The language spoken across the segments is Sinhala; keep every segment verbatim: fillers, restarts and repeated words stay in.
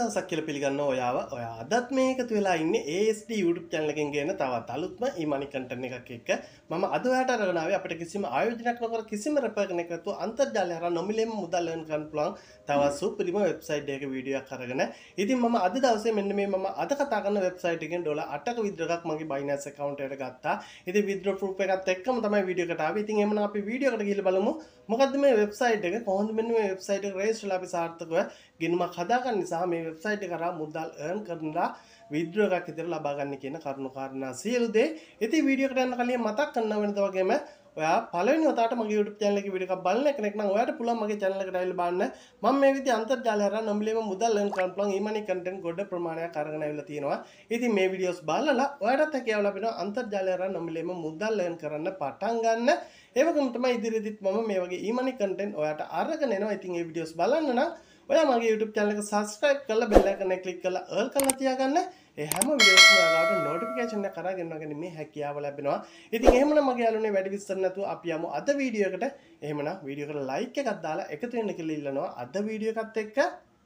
දවසක් කියලා පිළිගන්න ඔයාව. ඔයා අදත් මේක එකතු වෙලා ඉන්නේ A S D YouTube channel එකෙන් ගෙන තවත් අලුත්ම e-money content එකක් එක්ක. මම අද ඔයාට අරගෙන ආවේ අපිට කිසිම ආයෝජනයක් නොකර කිසිම රැපර් කෙනෙක් නැතුව අන්තර්ජාලය හරහා නොමිලේම මුදල් earn කරන්න පුළුවන් තවත් සුපිරිම වෙබ්සයිට් එකක වීඩියෝ එකක් අරගෙන. ඉතින් මම අද දවසේ මෙන්න මේ මම අද කතා කරන වෙබ්සයිට් එකෙන් ඩොලර් අටක withdraw එකක් මගේ Binance account එකට ගත්තා. ඉතින් withdraw proof එකත් එක්කම තමයි වීඩියෝ එකට ආවේ. ඉතින් එහෙනම් අපි වීඩියෝ එකට ගිහලා බලමු. මොකද්ද මේ වෙබ්සයිට් එක? කොහොමද මෙන්න මේ වෙබ්සයිට් එක රෙජිස්ටර් වෙලා අපි සාර්ථකව ගෙනුමක් හදාගන්න නිසා මේ වෙබ්සයිට් එක කරා මුදල් earn කරලා withdraw එකක් විතර ලබා ගන්න කියන කරුණු කාරණා සියලු දේ. ඉතින් වීඩියෝ එකට යන්න කලින් මතක් කරන්න වෙනද වගේම ඔයා පළවෙනි වතාවට මගේ YouTube channel එකේ වීඩියෝ එකක් බලන කෙනෙක් නම් ඔයාට පුළුවන් මගේ channel එකට ඇවිල්ලා බලන්න. මම මේ විදිහ අන්තර්ජාලය හරහා නොමිලේම මුදල් earn කරන්න පුළුවන් e-money content ගොඩ ප්‍රමාණයක් අරගෙන ඇවිල්ලා තියෙනවා. ඉතින් මේ වීඩියෝස් බලලා ඔයාටත් හැකියාව ලැබෙනවා අන්තර්ජාලය හරහා නොමිලේම මුදල් earn කරන්න පටන් ගන්න. ඒ වගේම තමයි ඉදිරියේදීත් මම මේ වගේ e-money content ඔයාට අරගෙන එනවා. ඉතින් මේ වීඩියෝස් බලන්න නම් ඔයා මගේ YouTube channel එක subscribe කරලා bell icon එක click කරලා all කරලා තියාගන්න. ඒ හැම වීඩියෝස් එකම ඔයාලට notification එක කරා ගෙනවගෙන මේ හැකියාව ලැබෙනවා. ඉතින් එහෙමනම් මගේ යාළුවනේ වැඩි විස්තර නැතුව අපි යමු අද වීඩියෝ එකට. එහෙමනම් වීඩියෝ එකට like එකක් දාලා එකතු වෙන්න කියලා ඉල්ලනවා. අද වීඩියෝ එකත් එක්ක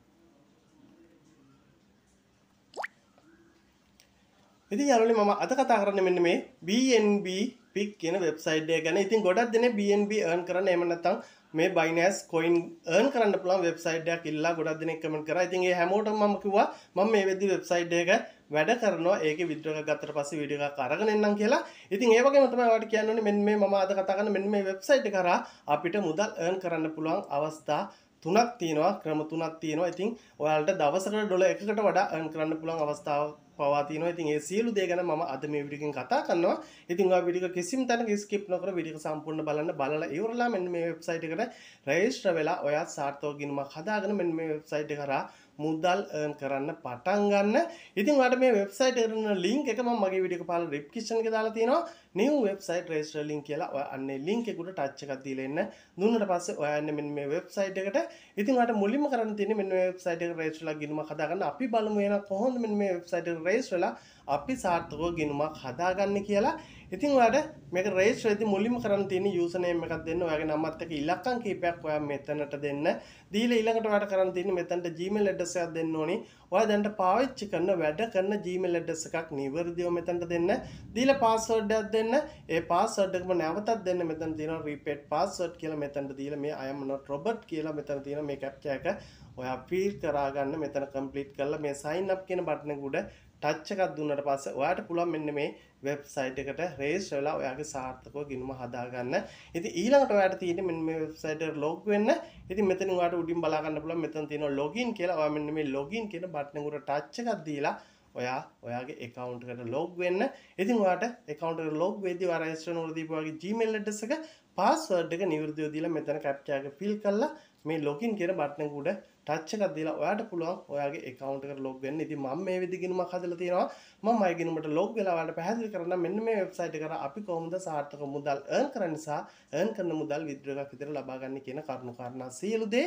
ඉතින් යාළුවනේ මම අද කතා කරන්නේ මෙන්න මේ B N B Pick කියන වෙබ්සයිට් එක ගැන. ඉතින් ගොඩක් දෙනේ B N B earn කරන්න එහෙම නැත්නම් මේ Binance coin earn කරන්න පුළුවන් වෙබ්සයිට් එකක් ඉල්ලා ගොඩක් දෙනෙක් කමෙන්ට් කරා. ඉතින් ඒ හැමෝටම මම කිව්වා මම මේ වෙද්දි වෙබ්සයිට් එක වැඩ කරනවා. ඒකේ withdraw එකක් ගත්තට පස්සේ වීඩියෝ එකක් අරගෙන එන්නම් කියලා. ඉතින් ඒ වගේම තමයි ඔයාලට කියන්න ඕනේ මෙන්න මේ මම අද කතා කරන මෙන්න මේ වෙබ්සයිට් එක කරා අපිට මුදල් earn කරන්න පුළුවන් අවස්ථා තුනක් තියෙනවා. ක්‍රම තුනක් තියෙනවා. ඉතින් ඔයාලට දවසකට ඩොලර් එකකට වඩා earn කරන්න පුළුවන් අවස්ථාවක් පවා තියෙනවා. ඉතින් ඒ සියලු දේ ගැන මම අද මේ වීඩියෝ එකෙන් කතා කරනවා. ඉතින් ඔයා වීඩියෝ එක කිසිම තැනක skip නොකර වීඩියෝ එක සම්පූර්ණ බලන්න. බලලා ඉවරලා මෙන්න මේ වෙබ්සයිට් එකට රෙජිස්ටර් වෙලා ඔයා සාර්ථක ගිණුමක් හදාගෙන මෙන්න මේ වෙබ්සයිට් එක කරා මුදල් earn කරන්න පටන් ගන්න. ඉතින් ඔයාලට මේ වෙබ්සයිට් එකට යන link එක මම මගේ වීඩියෝ එක පහළ description එකේ දාලා තියෙනවා. new website register link කියලා. ඔයා අන්නේ link එක උඩ touch එකක් දීලා එන්න. දුන්නට පස්සේ ඔයා එන්නේ මෙන්න මේ වෙබ්සයිට් එකට. ඉතින් ඔයාලට මුලින්ම කරන්න තියෙන්නේ මෙන්න මේ වෙබ්සයිට් එකට register වෙලා ගිණුමක් හදාගන්න. අපි බලමු එහෙනම් කොහොමද මෙන්න මේ වෙබ්සයිට් එකට register වෙලා අපි සාර්ථකව ගිණුමක් හදාගන්නේ කියලා. ඉතින් ඔයාලට මේක register වෙද්දී මුලින්ම කරන්න තියෙන්නේ user name එකක් දෙන්න. ඔයාගේ නමත් එක්ක ඉලක්කම් කීපයක් ඔයා මෙතනට දෙන්න. දීලා ඊළඟට ඔයාලට කරන්න තියෙන්නේ මෙතනට Gmail address එකක් දෙන්න ඕනි. ඔයා දැන් පාවිච්චි කරන වැඩ කරන Gmail address එකක් නිවැරදිව මෙතනට දෙන්න. දීලා password එකක් දෙන්න. ඒ password එකම නැවතත් දෙන්න. මෙතන තියෙනවා repeat password කියලා මෙතනට දීලා මේ I am not Robert කියලා මෙතන තියෙන මේ captcha එක ඔයා fill කරා ගන්න. මෙතන complete කරලා මේ sign up කියන button එක උඩ touch එකක් දුන්නාට පස්සේ ඔයාට පුළුවන් මෙන්න මේ වෙබ්සයිට් එකට register වෙලා ඔයාගේ සාර්ථකව ගිණුම හදා ගන්න. ඉතින් ඊළඟට ඔයාට තියෙන්නේ මෙන්න මේ වෙබ්සයිට් එකට log වෙන්න. ඉතින් මෙතනින් ඔයාට උඩින් බලා ගන්න පුළුවන් මෙතන තියෙනවා login කියලා. ඔයා මෙන්න මේ login කියන බටන් එක උඩ touch එකක් දීලා ඔයා ඔයාගේ account එකට log වෙන්න. ඉතින් ඔයාට account එකට log වෙද්දී ඔයා register කරනකොට දීපු ඔයාගේ Gmail address එක password එක නිවැරදිව දීලා මෙතන captcha එක fill කරලා මේ login කියන බටන් එක උඩ touch එකක් දීලා ඔයාට පුළුවන් ඔයාගේ account එකට log වෙන්න. ඉතින් මම මේ විදිහ ගිණුමක් හදලා තියෙනවා. මම මගේ ගිණුමට log වෙලා ඔයාලට පැහැදිලි කරන්න මෙන්න මේ වෙබ්සයිට් එක කරා අපි කොහොමද සාර්ථක මුදල් earn කරන්න නිසා earn කරන මුදල් withdraw එකක් විතර ලබා ගන්න කියන කරුණු කාරණා සියලු දේ.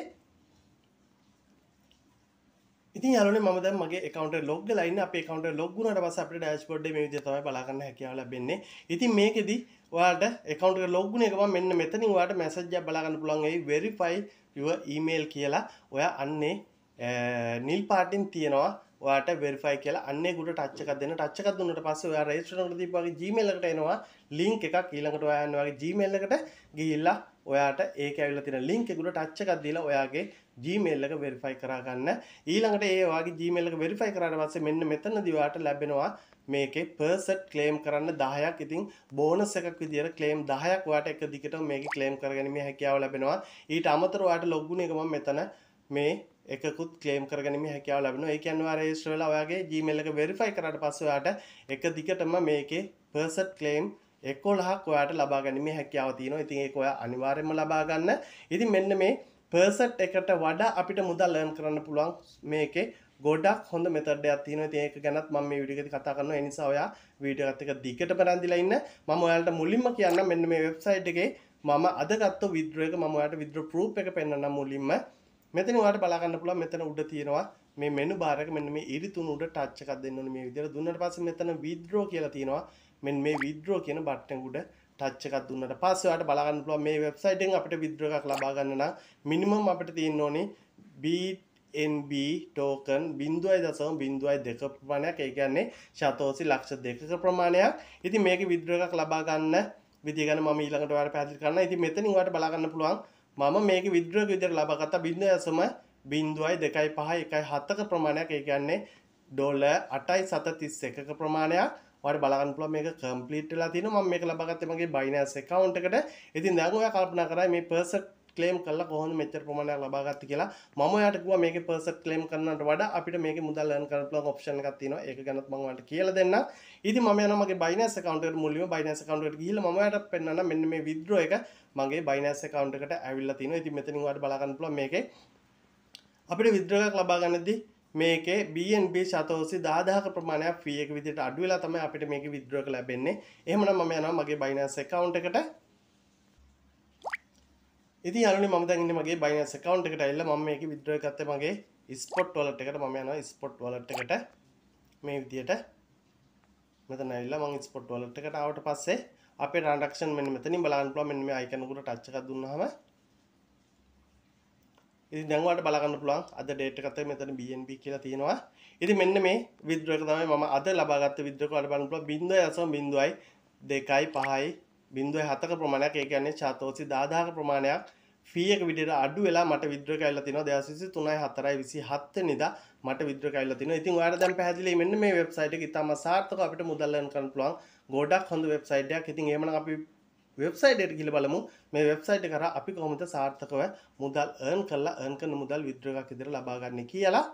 ඉතින් යාළුවනේ මම දැන් මගේ account එකට log වෙලා ඉන්නේ. අපේ account එකට log වුණාට පස්සේ අපිට dashboard එකේ මේ විදිහට තමයි බලා ගන්න හැකියාව ලැබෙන්නේ. ඉතින් මේකෙදි ඔයාලට account එකට log වුණේ ගමන් මෙන්න මෙතනින් ඔයාලට message එකක් බලා ගන්න පුළුවන්. ඒ verify your email කියලා. ඔයා අන්නේ නිල් පාටින් තියනවා ඔයාට verify කියලා. අන්නේ උඩ touch එකක් දෙන්න. touch එකක් දුන්නාට පස්සේ ඔයා register කරනකොට දීපු වගේ Gmail එකට එනවා link එකක්. ඊළඟට ඔයා යන්නේ ඔයාගේ Gmail එකට ගිහිල්ලා ඔයාට ඒක ඇවිල්ලා තියෙන link එක උඩ touch එකක් දීලා ඔයාගේ Gmail එක verify කරා ගන්න. ඊළඟට ඒ ඔයාගේ Gmail එක verify කරාට පස්සේ මෙන්න මෙතනදී ඔයාට ලැබෙනවා මේකේ percent claim කරන්න දහයක්. ඉතින් bonus එකක් විදියට claim දහයක් ඔයාට එක දිගටම මේකේ claim කරගැනීමේ හැකියාව ලැබෙනවා. ඊට අමතරව ඔයාට log වුණ එක මම මෙතන මේ එකකුත් claim කරගැනීමේ හැකියාව ලැබෙනවා. ඒ කියන්නේ ඔයා register වෙලා ඔයාගේ Gmail එක verify කරාට පස්සේ ඔයාට එක දිගටම මේකේ percent claim එකොළහක් ඔයාට ලබා ගැනීමේ හැකියාව තියෙනවා. ඉතින් ඒක ඔයා අනිවාර්යයෙන්ම ලබා ගන්න. ඉතින් මෙන්න මේ percent එකට වඩා අපිට මුදල් earn කරන්න පුළුවන් මේකේ ගොඩක් හොඳ මෙතඩ් එකක් තියෙනවා. ඉතින් ඒක ගැනත් මම මේ වීඩියෝ එකේදී කතා කරනවා. ඒ නිසා ඔයා වීඩියෝ එකත් එක්ක දිගටම රැඳිලා ඉන්න. මම ඔයාලට මුලින්ම කියන්නම් මෙන්න මේ වෙබ්සයිට් එකේ මම අද ගත්ත withdraw එක මම ඔයාලට withdraw proof එක පෙන්නන්නම් මුලින්ම. මෙතන ඔයාලට බලා ගන්න පුළුවන් මෙතන උඩ තියෙනවා මේ menu bar එක මෙන්න මේ ඉරි තුන උඩ touch එකක් දෙන්න ඕනේ මේ විදිහට. දුන්නාට පස්සේ මෙතන withdraw කියලා තියෙනවා. මෙන්න මේ withdraw කියන බටන් උඩ touch එකක් දුන්නාට පස්සේ ඔයාලට බලා ගන්න පුළුවන් මේ වෙබ්සයිට් එකෙන් අපිට withdraw එකක් ලබා ගන්න නම් minimum අපිට තියෙන්න ඕනේ B එන් බී ටෝකන් බිංදුවයි දශම බිංදුවයි දෙක ප්‍රමාණයක්. ඒ කියන්නේ ශතෝසි ලක්ෂ දෙකක ප්‍රමාණයක්. ඉතින් මේකේ විත්ඩ්‍රෝ එකක් ලබා ගන්න විදිය ගැන මම ඊළඟට ඔයාලට පැහැදිලි කරනවා. ඉතින් මෙතනින් ඔයාලට බලා ගන්න පුළුවන් මම මේකේ විත්ඩ්‍රෝ එක විදියට ලබා ගත්තා බිංදුවයි දශම බිංදුවයි දෙකයි පහයි එකයි හතක ප්‍රමාණයක්. ඒ කියන්නේ ඩොලර් අටයි සත තිස් එකක ප්‍රමාණයක්. ඔයාලට බලා ගන්න පුළුවන් මේක කම්ප්ලීට් වෙලා තියෙනවා. මම මේක ලබා ගත්තේ මගේ Binance account එකට. ඉතින් දැන් ඔයා කල්පනා කරා මේ පර්සන්ට් ක්ලේම් කරලා කොහොමද මෙච්චර ප්‍රමාණයක් ලබා ගත්තේ කියලා. මම ඔයාලට කිව්වා මේකේ පර්සන්ට් ක්ලේම් කරනවට වඩා අපිට මේකේ මුදල් earn කරන්න පුළුවන් ඔප්ෂන් එකක් තියෙනවා. ඒක ගැනත් මම ඔයාලට කියලා දෙන්නම්. ඉතින් මම යනවා මගේ Binance account එකට මුලින්ම Binance account එකට ගිහිල්ලා මම ඔයාලට පෙන්නන්න මෙන්න මේ withdraw එක මගේ Binance account එකට ඇවිල්ලා තිනවා. ඉතින් මෙතනින් ඔයාලට බලා ගන්න පුළුවන් මේකේ අපිට withdraw එකක් ලබා ගන්නදී මේකේ බී එන් බී ශතෝසි දහදහක ප්‍රමාණයක් ෆී එක විදිහට අඩු වෙලා තමයි අපිට මේකේ withdraw එක ලැබෙන්නේ. එහෙමනම් මම යනවා මගේ Binance account එකට. ඉතින් යාළුවනේ මම දැන් ඉන්නේ මගේ Binance account එකට ඇවිල්ලා මම මේකේ withdraw එක ගත්තේ මගේ spot wallet එකට. මම යනවා spot wallet එකට මේ විදිහට. මෙතන ඇවිල්ලා මම spot wallet එකට ආවට පස්සේ අපේ transaction මෙන්න මෙතනින් බලන්න පුළුවන්. මෙන්න මේ icon එකට touch එකක් දුන්නාම ඉතින් දැන් ඔයාලට බලා ගන්න පුළුවන් අද date එකත් මෙතන බී එන් බී කියලා තියෙනවා. ඉතින් මෙන්න මේ withdraw එක තමයි මම අද ලබා ගත්ත withdraw එක. ඔයාලට බලන්න පුළුවන් බිංදුවයි දශම බිංදුවයි දෙකයි පහයි බිංදුවයි හතක ප්‍රමාණයක්. ඒ කියන්නේ ශතෝසි දහදහක ප්‍රමාණයක් ෆී එක විදිහට අඩු වෙලා මට withdraw එක ඇවිල්ලා තිනවා දෙදාස් විසි තුනයි හතරයි විසිහත් වෙනිදා මට withdraw එක ඇවිල්ලා තිනවා. ඉතින් ඔයාලට දැන් පැහැදිලි මෙන්න මේ වෙබ්සයිට් එක ඉතාම සාර්ථකව අපිට මුදල් earn කරන්න පුළුවන් ගොඩක් හොඳ වෙබ්සයිට් එකක්. ඉතින් එහෙමනම් අපි වෙබ්සයිට් එකට ගිහලා බලමු මේ වෙබ්සයිට් එක කරා අපි කොහොමද සාර්ථකව මුදල් earn කරලා earn කරන මුදල් withdraw එකක් විදිහට ලබා ගන්න කියලා.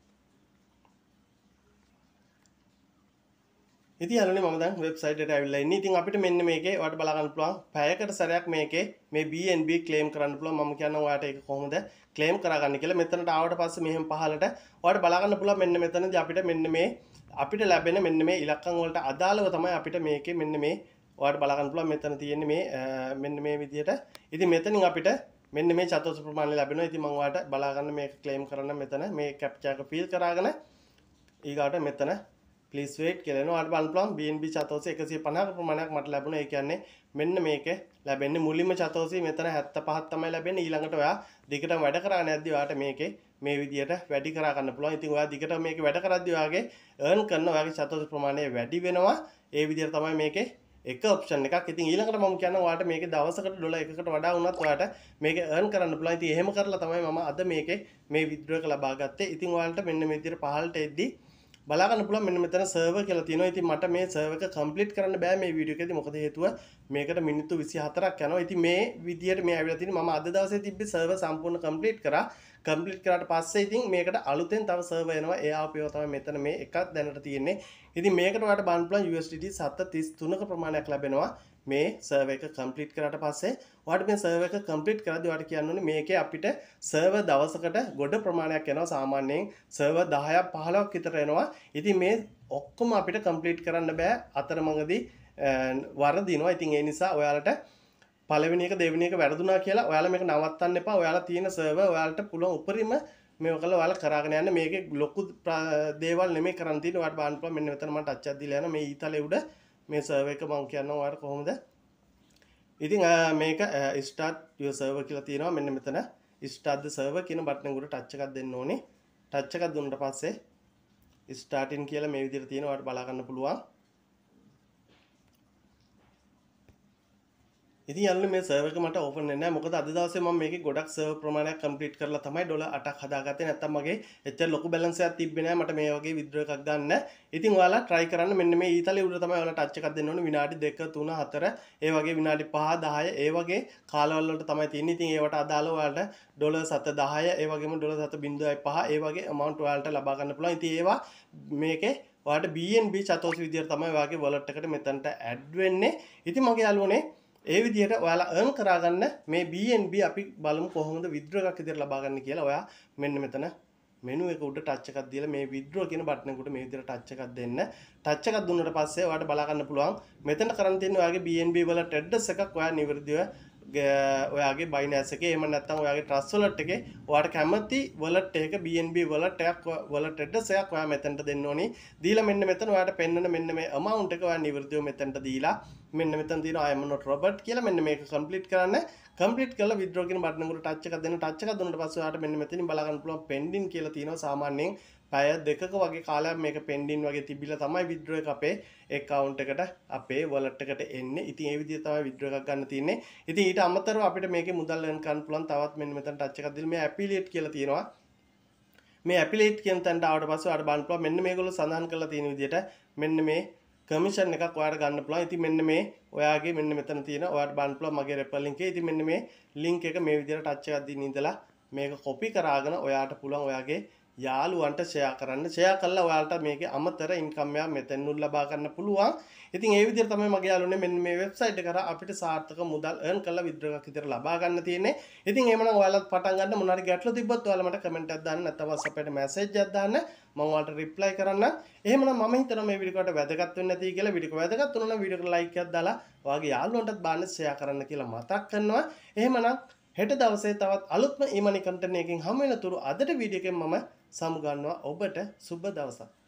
ඉතින් යාළුවනේ මම දැන් වෙබ්සයිට් එකට ඇවිල්ලා ඉන්නේ. ඉතින් අපිට මෙන්න මේකේ ඔයාලට බලා ගන්න පුළුවන් පැයකට සැරයක් මේකේ මේ බී එන් බී ක්ලේම් කරන්න පුළුවන්. මම කියනවා ඔයාලට ඒක කොහොමද ක්ලේම් කරගන්නේ කියලා. මෙතනට ආවට පස්සේ මෙහෙම පහලට ඔයාලට බලා ගන්න පුළුවන් මෙන්න මෙතනදී අපිට මෙන්න මේ අපිට ලැබෙන මෙන්න මේ ඉලක්කම් වලට අදාළව තමයි අපිට මේකේ මෙන්න මේ ඔයාලට බලා ගන්න පුළුවන් මෙතන තියෙන්නේ මේ මෙන්න මේ විදිහට. ඉතින් මෙතනින් අපිට මෙන්න මේ චතුර්ථ ප්‍රමාණය ලැබෙනවා. ඉතින් මම ඔයාලට බලා ගන්න මේක ක්ලේම් කරන්න මෙතන මේ කැප්චා එක ෆිල් කරාගෙන ඊගාට මෙතන please wait කියලා එනවා. ඔයාලට බලන්න පුළුවන් බී එන් බී චතුර්ථ එකසිය පනහක ප්‍රමාණයක් මට ලැබුණා. ඒ කියන්නේ මෙන්න මේක ලැබෙන්නේ මුලින්ම චතුර්ථය මෙතන හැත්තෑ පහක් තමයි ලැබෙන්නේ. ඊළඟට ඔයා දිගටම වැඩ කරාගෙන යද්දී ඔයාලට මේකේ මේ විදියට වැඩි කරා ගන්න පුළුවන්. ඉතින් ඔයා දිගටම මේක වැඩ කරද්දී ඔයාගේ earn කරන ඔයාගේ චතුර්ථ ප්‍රමාණය වැඩි වෙනවා. ඒ විදියට තමයි මේකේ එක ඔප්ෂන් එකක්. ඉතින් ඊළඟට මම කියනවා ඔයාලට මේකේ දවසකට ඩොලර් එකකට වඩා වුණත් ඔයාලට මේක earn කරන්න පුළුවන්. ඉතින් එහෙම කරලා තමයි මම අද මේකේ මේ withdraw එක ලබා ගත්තේ. ඉතින් ඔයාලට මෙන්න මේ විදිහට පහළට එද්දී බලා ගන්න පුළුවන් මෙන්න මෙතන සර්වර් කියලා තියෙනවා. ඉතින් මට මේ සර්වර් එක කම්ප්ලීට් කරන්න බෑ මේ වීඩියෝ එකේදී. මොකද හේතුව මේකට මිනිත්තු විසිහතරක් යනවා. ඉතින් මේ විදියට මේ ඇවිල්ලා තියෙන්නේ මම අද දවසේ තිබ්බේ සර්වර් සම්පූර්ණ කම්ප්ලීට් කරා. කම්ප්ලීට් කරාට පස්සේ ඉතින් මේකට අලුතෙන් තව සර්වර් එනවා. ඒ ආපේව තමයි මෙතන මේ එකක් දැනට තියෙන්නේ. ඉතින් මේකට ඔයාලට බලන්න පුළුවන් යූ එස් ඩී ටී සතර තිස් තුනක ප්‍රමාණයක් ලැබෙනවා. මේ සර්වර් එක කම්ප්ලීට් කරාට පස්සේ ඔයාලට මේ සර්වර් එක කම්ප්ලීට් කරද්දී ඔයාලට කියන්න ඕනේ මේකේ අපිට සර්වර් දවසකට ගොඩ ප්‍රමාණයක් යනවා. සාමාන්‍යයෙන් සර්වර් දහයක් පහළොවක් විතර එනවා. ඉතින් මේ ඔක්කොම අපිට කම්ප්ලීට් කරන්න බෑ. අතරමඟදී වරදිනවා. ඉතින් ඒ නිසා ඔයාලට පළවෙනි එක දෙවෙනි එක වැරදුනා කියලා ඔයාලා මේක නවත්තන්න එපා. ඔයාලා තියෙන සර්වර් ඔයාලට පුළුවන් උපරිම මේක කළා ඔයාලා කරාගෙන යන්න. මේකේ ලොකු දේවල් නෙමෙයි කරන්න තියෙන්නේ. ඔයාලට බලන්න පුළුවන් මෙන්න මෙතන මම ටච් එකක් දීලා යනවා. මේ ඊතලේ උඩ මේ සර්වර් එක මම කියනවා ඔයාලට කොහොමද. ඉතින් මේක start your server කියලා තියෙනවා. මෙන්න මෙතන start the server කියන බටන් එක උඩ ටච් එකක් දෙන්න ඕනේ. ටච් එකක් දුන්නාට පස්සේ starting කියලා මේ විදිහට තියෙනවා. ඔයාලට බලා ගන්න පුළුවන්. ඉතින් යාළුවනේ මේ සර්වර් එක මට ඕපන් වෙන්නේ නැහැ. මොකද අද දවසේ මම මේකේ ගොඩක් සර්වර් ප්‍රමාණයක් කම්ප්ලීට් කරලා තමයි ඩොලර් අටක් හදාගත්තේ. නැත්තම් මගේ එච්චර ලොකු බැලන්ස් එකක් තිබ්බේ නැහැ මට මේ වගේ withdraw එකක් ගන්න. ඉතින් ඔයාලා try කරන්න මෙන්න මේ ඊතලේ උඩ තමයි ඔයාලා ටච් එකක් දෙන්න ඕනේ. විනාඩි දෙක තුන හතර ඒ වගේ විනාඩි පහ දහය ඒ වගේ කාලවල වලට තමයි තියෙන්නේ. ඉතින් ඒවට අදාළව ඔයාලට ඩොලර් සත දහය ඒ වගේම ඩොලර් සත බිංදුවයි පහ ඒ වගේ amount ඔයාලට ලබා ගන්න පුළුවන්. ඉතින් ඒවා මේකේ ඔයාලට බී එන් බී චතුර්ථ විදියට තමයි ඔයාගේ wallet එකට මෙතනට add වෙන්නේ. ඉතින් මගේ යාළුවනේ ඒ විදිහට ඔයාලා earn කරගන්න මේ බී එන් බී අපි බලමු කොහොමද withdraw එකක් විදිහට ලබා ගන්න කියලා. ඔයා මෙන්න මෙතන menu එක උඩ touch එකක් දීලා මේ withdraw කියන බටන් එක උඩ මේ විදිහට touch එකක් දෙන්න. touch එකක් දුන්නාට පස්සේ ඔයාලට බලා ගන්න පුළුවන් මෙතන කරන් තියෙන ඔයාගේ බී එන් බී වල address එකක් ඔයා නිවැරදිව ඔයාගේ බයිනෑස් එකේ එහෙම නැත්නම් ඔයාගේ ට්‍රස්ට් වොලට් එකේ ඔයාට කැමති වොලට් එකක B N B වොලට් එකක් වොලට් ඇඩ්‍රස් එකක් ඔයා මෙතනට දෙන්න ඕනි. දීලා මෙන්න මෙතන ඔයාට පෙන්නන මෙන්න මේ amount එක ඔයා නිවර්දිව මෙතනට දීලා මෙන්න මෙතන තියෙනවා I am not Robert කියලා මෙන්න මේක කම්ප්ලීට් කරන්න. කම්ප්ලීට් කරලා withdraw කියන බටන් එකට ටච් එකක් දෙන්න. ටච් එකක් දුන්නාට පස්සේ ඔයාට මෙන්න මෙතනින් බලා ගන්න පුළුවන් pending කියලා තියෙනවා. සාමාන්‍යයෙන් පැය දෙකක වගේ කාලයක් මේක pending වගේ තිබිලා තමයි withdraw එක අපේ account එකට අපේ wallet එකට එන්නේ. ඉතින් ඒ විදිහට තමයි withdraw එකක් ගන්න තියෙන්නේ. ඉතින් ඊට අමතරව අපිට මේකේ මුදල් earn කරන්න පුළුවන් තවත් මෙන්න මෙතන ටච් එකක් දීලා මේ affiliate කියලා තියෙනවා. මේ affiliate කියන තැනට ආවට පස්සේ ඔයාලට බලන්න පුළුවන් මෙන්න මේගොල්ලෝ සඳහන් කරලා තියෙන විදිහට මෙන්න මේ කමිෂන් එකක් ඔයාලට ගන්න පුළුවන්. ඉතින් මෙන්න මේ ඔයාගේ මෙන්න මෙතන තියෙන ඔයාලට බලන්න පුළුවන් මගේ referral link එක. ඉතින් මෙන්න මේ link එක මේ විදිහට ටච් එකක් දීලා ඉඳලා මේක copy කරාගෙන ඔයාට පුළුවන් ඔයාගේ යාළුවන්ට ෂෙයා කරන්න. ෂෙයා කළා ඔයාලට මේකේ අමතර ඉන්කම් එකක් මෙතනින් ලබා ගන්න පුළුවන්. ඉතින් ඒ විදිහට තමයි මගේ යාළුවනේ මෙන්න මේ වෙබ්සයිට් එක කරා අපිට සාර්ථක මුදල් earn කරලා withdraw එකක් විතර ලබා ගන්න තියෙන්නේ. ඉතින් එහෙමනම් ඔයාලත් පටන් ගන්න මොනවා හරි ගැටලු තිබ්බොත් ඔයාලා මට කමෙන්ට් එකක් දාන්න නැත්නම් WhatsApp එකට මැසේජ් එකක් දාන්න. මම ඔයාලට රිප්ලයි කරන්න. එහෙමනම් මම හිතනවා මේ වීඩියෝ එකට වැදගත් වෙන්න ඇති කියලා. වීඩියෝ එක වැදගත් වුණා නම් වීඩියෝ එකට ලයික් එකක් දාලා ඔයාගේ යාළුවන්ටත් බාන්න ෂෙයා කරන්න කියලා මතක් කරනවා. එහෙමනම් හෙට දවසේ තවත් අලුත්ම ඊමනි කන්ටෙන්ට් එකකින් හමු වෙනතුරු අදට වීඩියෝ එකෙන් මම සමු ගන්නවා. ඔබට සුබ දවසක්.